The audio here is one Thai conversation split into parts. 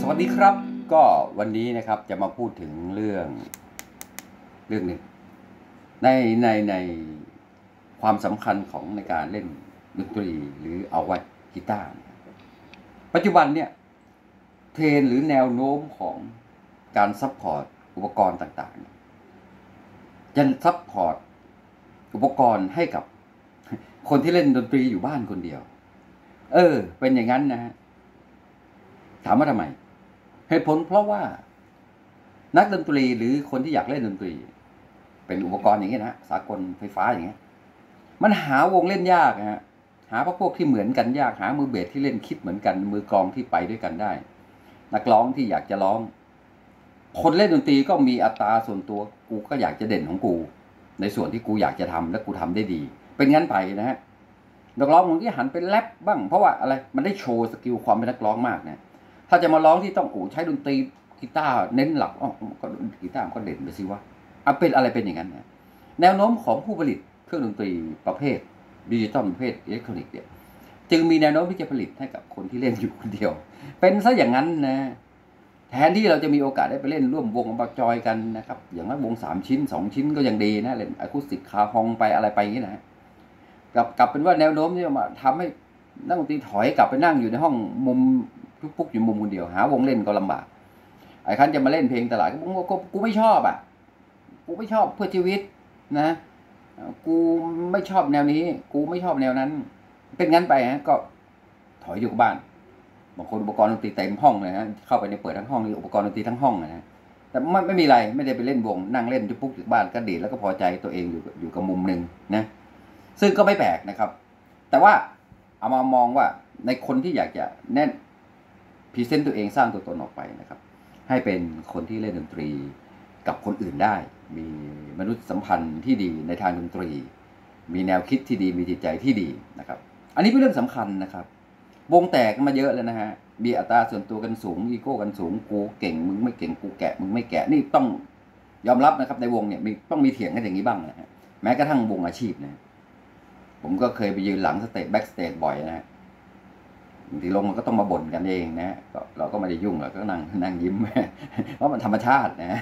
วัสดีครับก็วันนี้นะครับจะมาพูดถึงเรื่องหนึ่งในความสำคัญของในการเล่นดนตรีหรือเอาไว้กีตาร์ปัจจุบันเนี่ยเทรนหรือแนวโน้มของการซัพพอร์ตอุปกรณ์ต่างๆจะซัพพอร์ตอุปกรณ์ให้กับคนที่เล่นดนตรีอยู่บ้านคนเดียวเป็นอย่างนั้นนะฮะถามว่าทำไมเหตุผลเพราะว่านักดนตรีหรือคนที่อยากเล่นดนตรีเป็นอุปกรณ์อย่างเงี้ยนะสากลไฟฟ้าอย่างเงี้ยมันหาวงเล่นยากนะฮะหาพวกที่เหมือนกันยากหามือเบสที่เล่นคิดเหมือนกันมือกลองที่ไปด้วยกันได้นักร้องที่อยากจะร้องคนเล่นดนตรีก็มีอัตราส่วนตัวกูก็อยากจะเด่นของกูในส่วนที่กูอยากจะทำและกูทำได้ดีเป็นงั้นไปนะฮะนักร้องบางทีหันไปแรปบ้างเพราะว่าอะไรมันได้โชว์สกิลความเป็นนักร้องมากนะถ้าจะมาร้องที่ต้องใช้ดนตรีกีตาร์เน้นหลักก็กีตาร์ก็เด่นไปสิวะเป็นอะไรเป็นอย่างนั้นนะแนวโน้มของผู้ผลิตเครื่องดนตรีประเภทดิจิตอลประเภทอิเล็กทรอนิกส์เนี่ยจึงมีแนวโน้มที่จะผลิตให้กับคนที่เล่นอยู่คนเดียวเป็นซะอย่างนั้นนะแทนที่เราจะมีโอกาสได้ไปเล่นร่วมวงบักจอยกันนะครับอย่างนั้นวง3 ชิ้น2 ชิ้นก็ยังดีนะเล่นอะคูสติกคาฮองไปอะไรไปอย่างนี้นะกลับเป็นว่าแนวโน้มที่มาทำให้นักดนตรีถอยกลับไปนั่งอยู่ในห้องมุมปุ๊กอยู่มุมคนเดียวหาวงเล่นก็ลำบากไอ้คันจะมาเล่นเพลงตลาดกูไม่ชอบกูไม่ชอบเพื่อชีวิตนะกูไม่ชอบแนวนี้กูไม่ชอบแนวนั้นเป็นงั้นไปฮะก็ถอยอยู่กับบ้านบางคนอุปกรณ์ดนตรีเต็มห้องเลยฮะเข้าไปในเปิดทั้งห้องนี่อุปกรณ์ดนตรีทั้งห้องนะแต่ไม่มีอะไรไม่ได้ไปเล่นวงนั่งเล่นปุ๊กอยู่บ้านก็ดีแล้วก็พอใจตัวเองอยู่กับมุมนึงนะซึ่งก็ไม่แปลกนะครับแต่ว่าเอามามองว่าในคนที่อยากจะแน่นพรีเซนต์ตัวเองสร้างตัวตนออกไปนะครับให้เป็นคนที่เล่นดนตรีกับคนอื่นได้มีมนุษยสัมพันธ์ที่ดีในทางดนตรีมีแนวคิดที่ดีมีจิตใจที่ดีนะครับอันนี้เป็นเรื่องสำคัญนะครับวงแตกมาเยอะแล้วนะฮะมีอัตราส่วนตัวกันสูงอีโก้กันสูงกูเก่งมึงไม่เก่งกูแกะมึงไม่แกะนี่ต้องยอมรับนะครับในวงเนี่ยต้องมีเถียงกันอย่างนี้บ้างนะฮะแม้กระทั่งวงอาชีพนะผมก็เคยไปยืนหลังสเตจแบ็กสเตจบ่อยนะฮะบางทีลงมันก็ต้องมาบ่นกันเองนะเราก็ไม่ได้ยุ่งเราก็นั่งยิ้มเพราะมันธรรมชาตินะ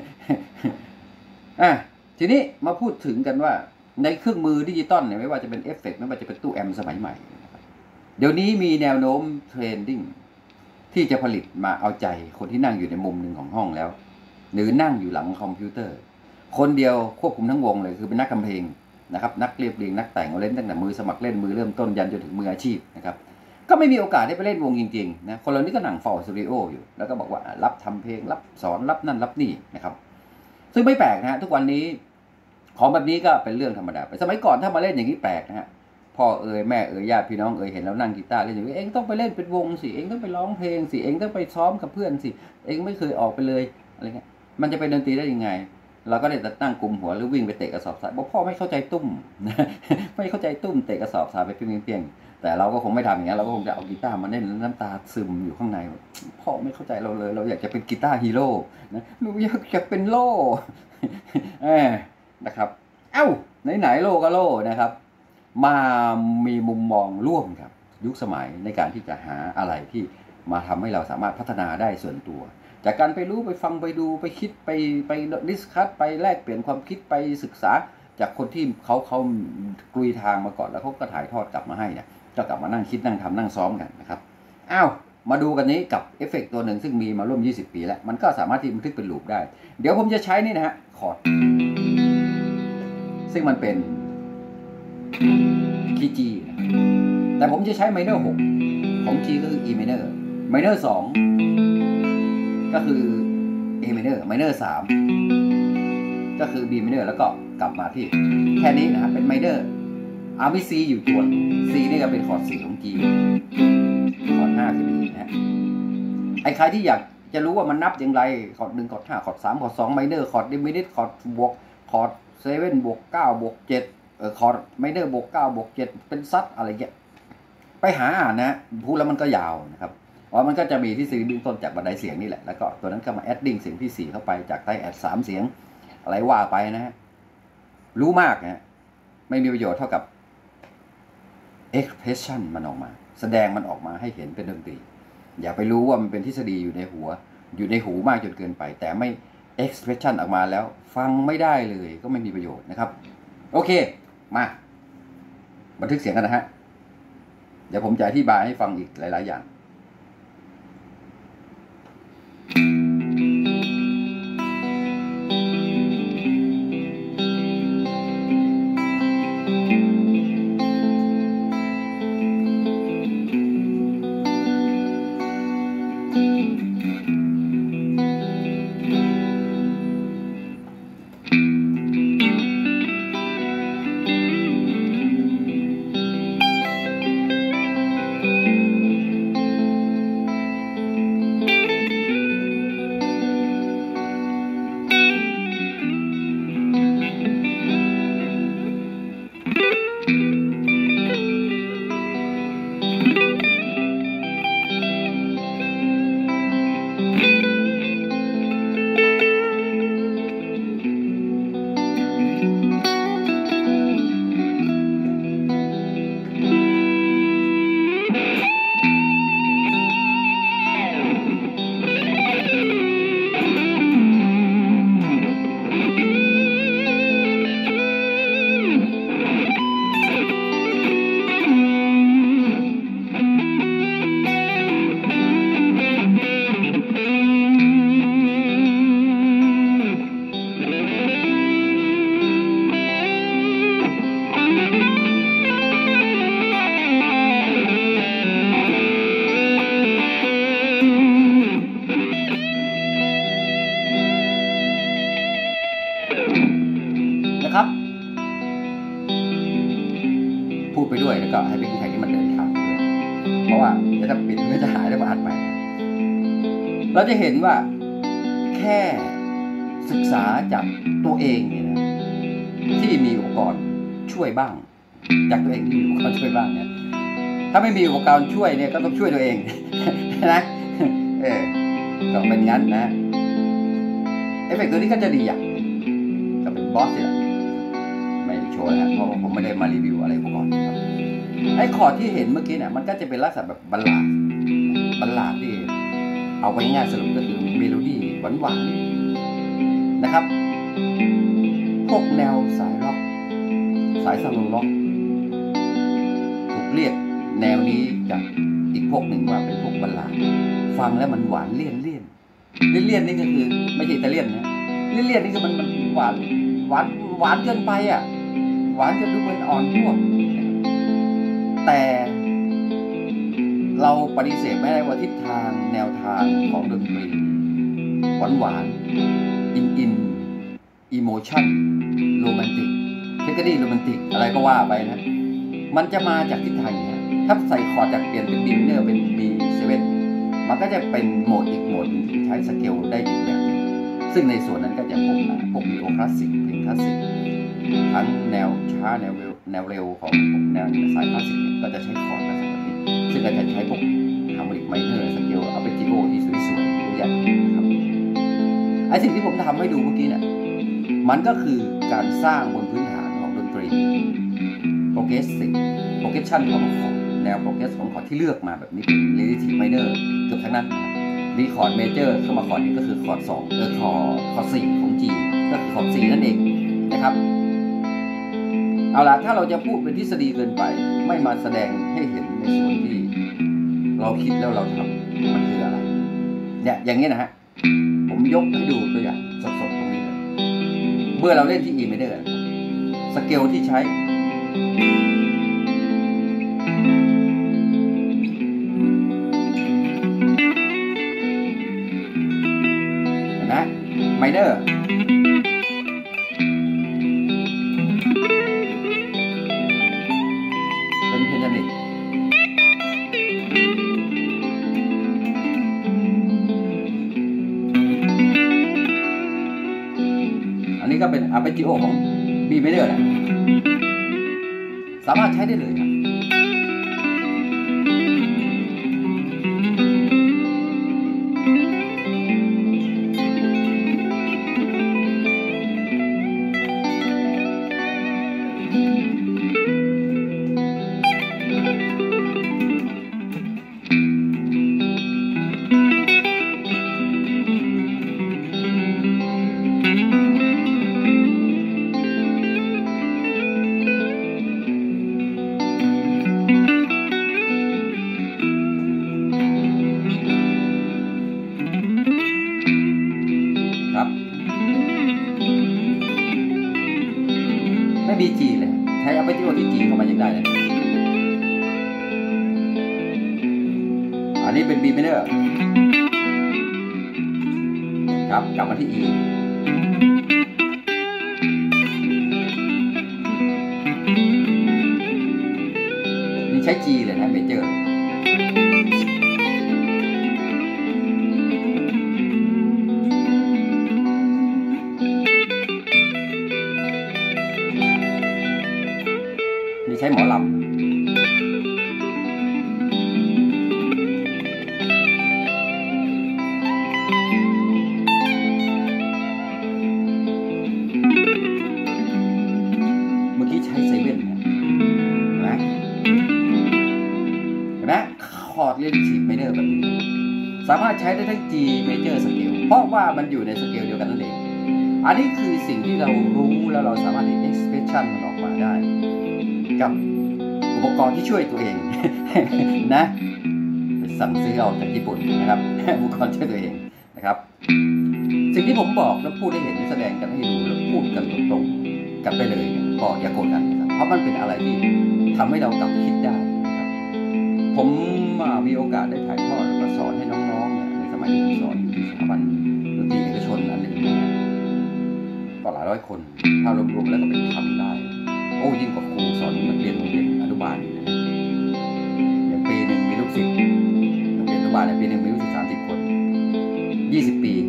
ทีนี้มาพูดถึงกันว่าในเครื่องมือดิจิตอลเนี่ยไม่ว่าจะเป็นเอฟเฟกต์ไม่ว่าจะเป็นตู้แอมสมัยใหม่เดี๋ยวนี้มีแนวโน้มเทรนดิ้งที่จะผลิตมาเอาใจคนที่นั่งอยู่ในมุมหนึ่งของห้องแล้วหรือนั่งอยู่หลังคอมพิวเตอร์คนเดียวควบคุมทั้งวงเลยคือเป็นนักทำเพลงนะครับนักเรียบเรียงนักแต่งเล่นตั้งแต่มือสมัครเล่นมือเริ่มต้นยันจนถึงมืออาชีพนะครับก็ไม่มีโอกาสได้ไปเล่นวงจริงๆนะคนเรานี่ก็นั่งเฝ้าสตูดิโออยู่แล้วก็บอกว่ารับทำเพลงรับสอนรับนั่นรับนี่นะครับซึ่งไม่แปลกนะฮะทุกวันนี้ของแบบนี้ก็เป็นเรื่องธรรมดาไปสมัยก่อนถ้ามาเล่นอย่างนี้แปลกนะฮะพ่อแม่ญาติพี่น้องเห็นแล้วนั่งกีตาร์เล่นอย่างนี้เองต้องไปเล่นเป็นวงสิเองต้องไปร้องเพลงสิเองต้องไปซ้อมกับเพื่อนสิเองไม่เคยออกไปเลยอะไรเงี้ยมันจะเป็นดนตรีได้ยังไงเราก็ได้แต่ตั้งกลุ่มหัวหรือวิ่งไปเตะกระสอบทรายบอกพ่อไม่เข้าใจตุ้มไม่เข้าใจตุ้มเตะกระสอบทรายไปเพียงแต่เราก็คงไม่ทำอย่างนี้เราก็คงจะเอากีตาร์มาเล่นน้ำตาซึมอยู่ข้างในพ่อไม่เข้าใจเราเลยเราอยากจะเป็นกีตาร์ฮีโร่นะลูกอยากจะเป็นโล่นะครับไหนโล่ก็โล่นะครับมามีมุมมองร่วมครับยุคสมัยในการที่จะหาอะไรที่มาทำให้เราสามารถพัฒนาได้ส่วนตัวจากการไปรู้ไปฟังไปดูไปคิดไปดิสคัสไปแลกเปลี่ยนความคิดไปศึกษาจากคนที่เขากลุยทางมาก่อนแล้วเขาก็ถ่ายทอดกลับมาให้เนี่ยก็กลับมานั่งคิดนั่งทำนั่งซ้อมกันนะครับมาดูกันนี้กับเอฟเฟกต์ตัวหนึ่งซึ่งมีมาร่วม20 ปีแล้วมันก็สามารถที่บันทึกเป็นลูปได้เดี๋ยวผมจะใช้นี่นะฮะคอร์ดซึ่งมันเป็นคีย์ G แต่ผมจะใช้ไมเนอร์6ของ G ก็คือ E minor ไมเนอร์2ก็คือ A minor ไมเนอร์3ก็คือ B minor แล้วก็กลับมาที่แค่นี้นะครับเป็นไมเนอร์มี C อยู่ตัว C นี่ก็เป็นคอร์ด4ของ G คอร์ด5คือ D นะฮะไอ้ใครที่อยากจะรู้ว่ามันนับอย่างไรคอร์ด1คอร์ด5คอร์ด3คอร์ด2ไมเนอร์คอร์ดดิมินิทคอร์ดบวกคอร์ด7บวก9บวก7คอร์ดไมเนอร์บวก9บวก7เป็นซัดอะไรเงี้ยไปหาอ่านนะพูดแล้วมันก็ยาวนะครับมันก็จะมีที่4เบื้องต้นจากบันไดเสียงนี่แหละแล้วก็ตัวนั้นก็มาแอดดิ้งเสียงที่4เข้าไปจากใต้แอด3เสียงอะไรว่าไปนะฮะรู้มากนะไม่มีประโยชน์เท่ากับexpression มันออกมาแสดงมันออกมาให้เห็นเป็นดนตรีอย่าไปรู้ว่ามันเป็นทฤษฎีอยู่ในหัวอยู่ในหูมากจนเกินไปแต่ไม่ expression ออกมาแล้วฟังไม่ได้เลยก็ไม่มีประโยชน์นะครับโอเคมาบันทึกเสียงกันนะฮะเดี๋ยวผมจะอธิบายให้ฟังอีกหลายๆอย่างนะครับพูดไปด้วยแล้วก็ให้เป็นแขกที่มันเดินทางด้วยเพราะว่าเดี๋ยวถ้าปิดมันจะหายแล้วมาอัดใหม่เราจะเห็นว่าแค่ศึกษาจากตัวเองเนี่ยนะที่มีอุปกรณ์ช่วยบ้างจากตัวเองที่มีอุปกรณ์ช่วยบ้างเนี่ยถ้าไม่มีอุปกรณ์ช่วยเนี่ยก็ต้องช่วยตัวเองนะก็เป็นงั้นนะเอฟเฟกต์ตัวนี้ก็จะดีอย่างก็เป็นบอสสิละไม่โชว์แล้วเพราะผมไม่ได้มารีวิวอะไรอุปกรณ์ครับไอ้คอร์ดที่เห็นเมื่อกี้เนี่ยมันก็จะเป็นลักษณะแบบบัลลาดที่เอาไปง่ายสรุปก็คือเมโลดี้หวานๆนะครับพวกแนวสายร็อกสายสโลว์ร็อกถูกเรียกแนวนี้จากอีกพวกหนึ่งว่าเป็นพวกบัลลาดฟังแล้วมันหวานเลี่ยนนี่ก็คือไม่ใช่อิตาเลียนนะเลี่ยนนี่คือมันหวานเกินไปอ่ะหวานจนดูเป็นอ่อนพวกแต่เราปฏิเสธไม่ได้ว่าทิศทางแนวทางของดนตรีหวานอินอิโมชั่นโรแมนติกเทคนิคโรแมนติกอะไรก็ว่าไปนะมันจะมาจากทิศทางนี้ถ้าใส่คอร์ดจากเปลี่ยนเป็นB minorเป็น B7มันก็จะเป็นโหมดอีกโหมดที่ใช้สเกลได้อีกแบบซึ่งในส่วนนั้นก็จะพวกนีโอคลาสสิกเพลงคลาสสิกทั้งแนวช้าแนวเร็วของแนวสายคลาสสิกก็จะใช้คอร์ดลักษณะนี้ซึ่งก็จะใช้พวกฮาร์โมนิกไมเนอร์สเกลอัปเปจิโอที่สวยๆตัวใหญ่นะครับไอสิ่งที่ผมทำให้ดูเมื่อกี้เนี่ยมันก็คือการสร้างบนพื้นฐานของดนตรีโปรเกรสชันของแนวโปรเกรสของคอร์ดที่เลือกมาแบบนี้เป็น relative minor เกือบทั้งนั้นมีคอร์ดเมเจอร์เข้ามาคอร์ดนี้ก็คือคอร์ด2คอร์ด4ของ G ก็คือคอร์ด4นั่นเองนะครับเอาล่ะถ้าเราจะพูดเป็นทฤษฎีเกินไปไม่มาแสดงให้เห็นในส่วนที่เราคิดแล้วเราทำมันคืออะไรเนี่ยอย่างนี้นะฮะผมยกให้ดูตัวอย่างสดๆตรงนี้เลยเมื่อเราเล่นที่ E minor สเกลที่ใช้ไมเนอร์เป็นเพนทานิกอันนี้ก็เป็นอาร์เปจิโอของ B minor แหละสามารถใช้ได้เลยครับอันนี้เป็น B minor ครับกลับมาที่ E นี่ใช้ G เลยนะเมเจอร์นี่ใช้หมอลำใช้เซเว่นเห็นไหมคอร์ดเรียนชีพไมเนอร์แบบนี้สามารถใช้ได้ทั้ง G major scale เพราะว่ามันอยู่ในสเกลเดียวกันนั่นเองอันนี้คือสิ่งที่เรารู้แล้วเราสามารถที่ expression มันออกมาได้กับอุปกรณ์ที่ช่วยตัวเองนะสั่งซื้อเอาจากญี่ปุ่นนะครับอุปกรณ์ช่วยตัวเองนะครับสิ่งที่ผมบอกแล้วพูดให้เห็นแสดงกันให้ดูแล้วพูดกันตรงๆกันไปเลยก็อย่าโกรธกันนะครับเพราะมันเป็นอะไรที่ทำให้เรากลับคิดได้นะครับผมมีโอกาสได้ถ่ายทอดแล้วก็สอนให้น้องๆเนี่ยในสมัยที่ผมสอนอยู่ที่สถาบันดนตรีเอกชนอันหนึ่งก็หลายร้อยคนถ้ารวมๆแล้วก็เป็นพันได้โอ้ยิ่งกว่าครูสอนนักเรียนโรงเรียนอนุบาลนะอย่างปีหนึ่งมีลูกศิษย์นักเรียนอนุบาลในปีหนึ่งมีลูกศิษย์30 คน20 ปี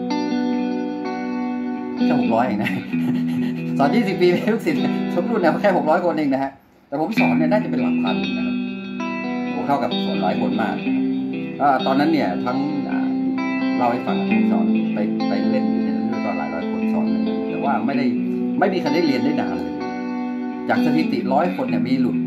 แค่600เองนะสอน20 ปีเป็นลูกศิษย์ทุกรุ่นเนี่ยแค่600 คนเองนะฮะแต่ผมสอนเนี่ยน่าจะเป็นหลักพันนะครับโอ้เท่ากับสอนหลายคนมากนะครับตอนนั้นเนี่ยทั้งเล่าให้ฟังทั้งสอนไปเล่นอยู่ในนั้นด้วยก็หลายร้อยคนสอนเลยแต่ว่าไม่มีใครได้เรียนได้นานเลยจากสถิติ100 คนเนี่ยมีหลุด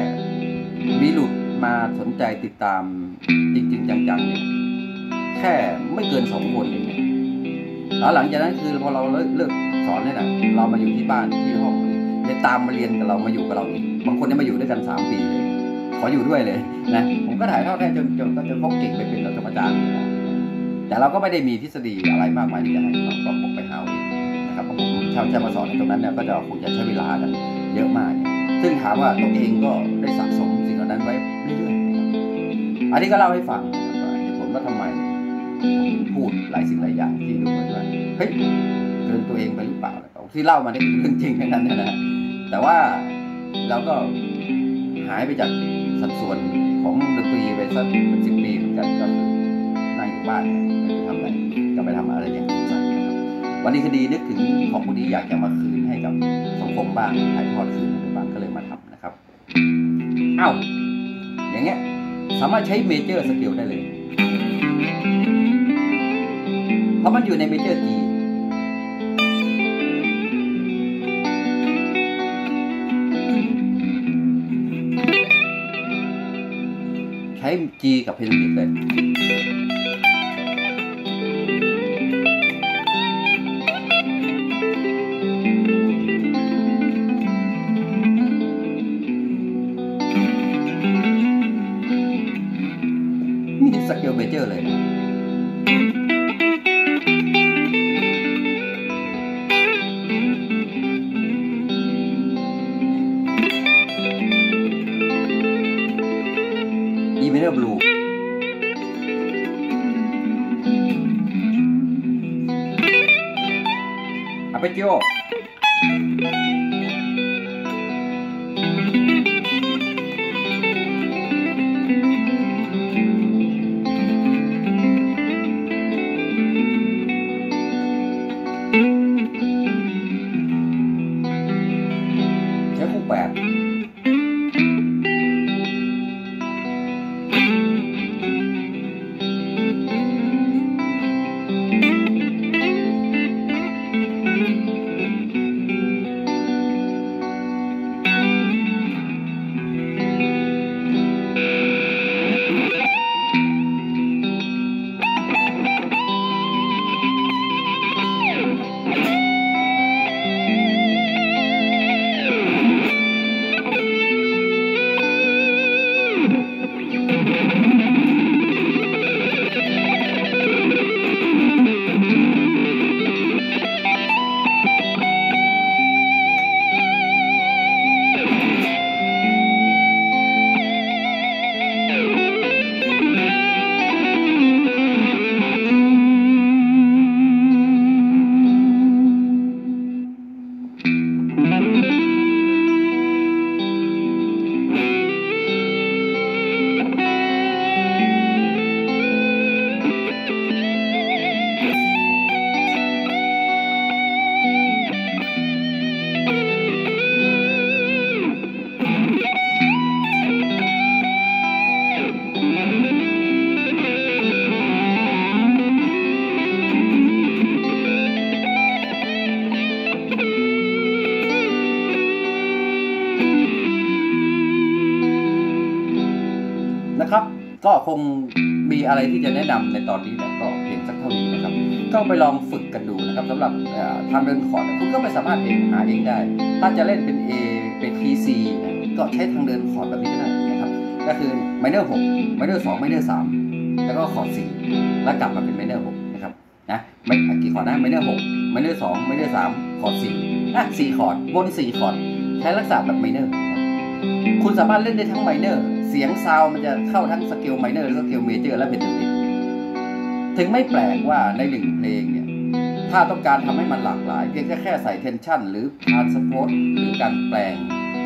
มาสนใจติดตามจริงๆจังๆเนี่ยแค่ไม่เกิน2 คนเองแล้วหลังจากนั้นคือพอเราเลิกสอนเนี่ยนะเรามาอยู่ที่บ้านที่ห้องเลยตามมาเรียนกับเรามาอยู่กับเราอีกบางคนเนี่ยมาอยู่ด้วยกัน3 ปีเลยขออยู่ด้วยเลยนะผมก็ถ่ายทอดให้จนเขาเก่งไปเป็นระดับอาจารย์แต่เราก็ไม่ได้มีทฤษฎีอะไรมากมายที่จะให้เขาก็บอกไปหาเองนะครับผมจะมาสอนในตรงนั้นเนี่ยก็จะคงจะใช้เวลากันเยอะมากซึ่งถามว่าตัวเองก็ได้สะสมสิ่งเหล่านั้นไว้เรื่อยๆนะครับอันนี้ก็เล่าให้ฟังเหตุผลว่าทำไมผมพูดหลายสิ่งหลายอย่างที่ดูเหมือนว่าเฮ้ยเกินตัวเองไปหรือเปล่าที่เล่ามาได้คือเรื่องจริงทั้งนั้นนะแต่ว่าเราก็หายไปจากสัดส่วนของดนตรีไปสักเป็น10 ปีเหมือนกันก็คือนั่งอยู่บ้านไม่ไปทำอะไรก็ไปทำอะไรอย่างอื่นซะนะครับวันนี้คดีนึกถึงของพวกนี้อยากจะมาคืนให้กับสังคมบ้างถ่ายทอดคืนให้บ้างก็เลยมาทำนะครับอย่างเงี้ยสามารถใช้เมเจอร์สเกลได้เลยเพราะมันอยู่ในเมเจอร์ G ใช้ G กับเพนดิกเลยนี่สเกลเมเจอร์เลยนะE minor blue arpeggioใช้คู่8 นะครับก็คงมีอะไรที่จะแนะนำในตอนนี้เนี่ยก็เพียงสักเท่านี้นะครับก็ไปลองฝึกกันดูนะครับสำหรับทางเดินคอร์ดคุณก็ไม่สามารถหาเองได้ถ้าจะเล่นเป็น A เป็น PC นะก็ใช้ทางเดินคอร์ดแบบนี้ก็ได้นะครับก็คือ minor 6 minor 2 minor 3แล้วก็คอร์ด4แล้วกลับมาเป็น minor 6นะครับนะไม่กี่คอร์ดนะ minor 6 minor 2 minor 3คอร์ด4 4คอร์ดวน4คอร์ดใช้ลักษณะแบบ minor คุณสามารถเล่นได้ทั้ง minor เสียงซาวมันจะเข้าทั้งสเกล minor และสเกล major และเพนทาติกถึงไม่แปลกว่าในหนึ่งเพลงเนี่ยถ้าต้องการทำให้มันหลากหลายเพียงแค่ใส่ tension หรือ transpose หรือการแปลง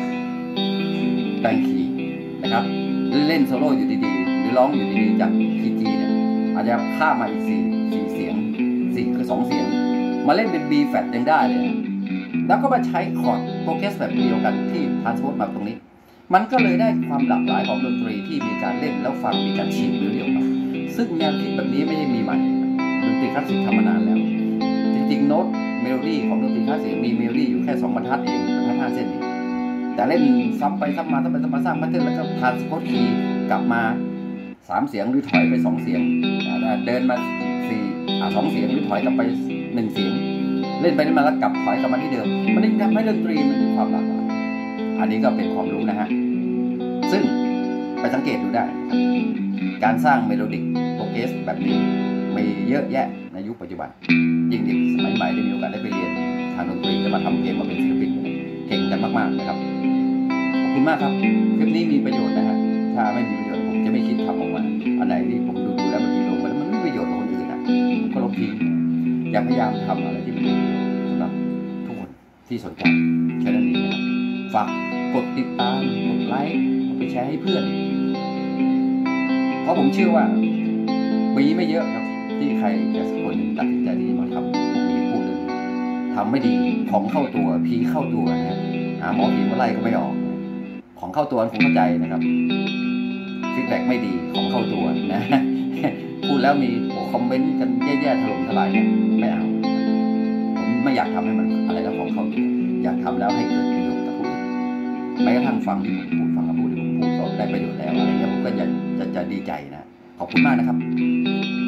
คีย์นะครับเล่นโซโล่อยู่ดีๆหรือร้องอยู่ดีๆจากคีย์ G เนี่ยอาจจะข้ามมาอีก4เสียง4คือ2เสียงมาเล่นเป็น B flat ยังได้เลยแล้วก็มาใช้คอร์ดโปรเกรสแบบเดียวกันที่ transpose มาตรงนี้มันก็เลยได้ความหลากหลายของดนตรีที่มีการเล่นแล้วฟังมีการฉีกเรียวๆครับซึ่งแนวคิดแบบนี้ไม่ได้มีใหม่ดนตรีคลาสสิกทำมานานแล้วจริงๆโน้ตเมโลดี้ของดนตรีคลาสสิกมีเมโลดี้อยู่แค่2บรรทัดเองบรรทัด5เส้นเองแต่เล่นซ้ำไปซ้ำมาสร้างแพทเทิร์นแล้วก็ทรานสโพสคีย์กลับมา3เสียงหรือถอยไป2เสียงเดินมา2เสียงหรือถอยกลับไป1เสียงเล่นไปเล่นมาแล้วกลับถอยกลับมาที่เดิมมันทำให้ดนตรีมันมีความหลากหลายอันนี้ก็เป็นความรู้นะฮะซึ่งไปสังเกตดูได้การสร้างเมโลดิกโปรเกรสแบบนี้มีเยอะแยะในยุคปัจจุบันยิ่งเด็กสมัยใหม่ได้มีโอกาสได้ไปเรียนทางดนตรีจะมาทำเพลงมาเป็นศิลปินเก่งกันมากๆนะครับขอบคุณมากครับคลิปนี้มีประโยชน์นะฮะถ้าไม่มีประโยชน์ผมจะไม่คิดทำออกมาอันไหนที่ผมดูแล้วบางทีลงมาแล้วมันไม่มีประโยชน์กับคนอื่นนะผมก็ลบทิ้งอย่าพยายามทำอะไรที่มันมีประโยชน์สำหรับทุกคนที่สนใจแค่นั้นเองนะครับฝากกดติดตามกดไลค์ไปแชร์ให้เพื่อนเพราะผมเชื่อว่ามีไม่เยอะครับที่ใครจะสักคนหนึ่งตัดสินใจที่มาทำมีพูดเลยทำไม่ดีของเข้าตัวผีเข้าตัวนะหาหมอผีเมื่อไรก็ไม่ออกของเข้าตัวผมเข้าใจนะครับฟีดแบ็กไม่ดีของเข้าตัวนะพูดแล้วมีคอมเมนต์กันแย่ๆถล่มทลายเนี่ยไม่เอาผมไม่อยากทำให้มันอะไรแล้วของเข้าตัวอยากทำแล้วให้เกิดประโยชน์กับผู้อื่นแม้กระทั่งฟังที่ผมพูดฟังคำพูดที่ผมพูดก็ได้ประโยชน์แล้วอะไรเงี้ยผมก็จะดีใจนะขอบคุณมากนะครับ